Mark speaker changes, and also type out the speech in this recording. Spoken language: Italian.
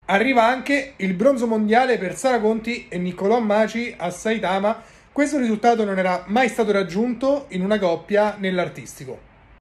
Speaker 1: Arriva anche il bronzo mondiale per Sara Conti e Niccolò Maci a Saitama. Questo risultato non era mai stato raggiunto in una coppia nell'artistico.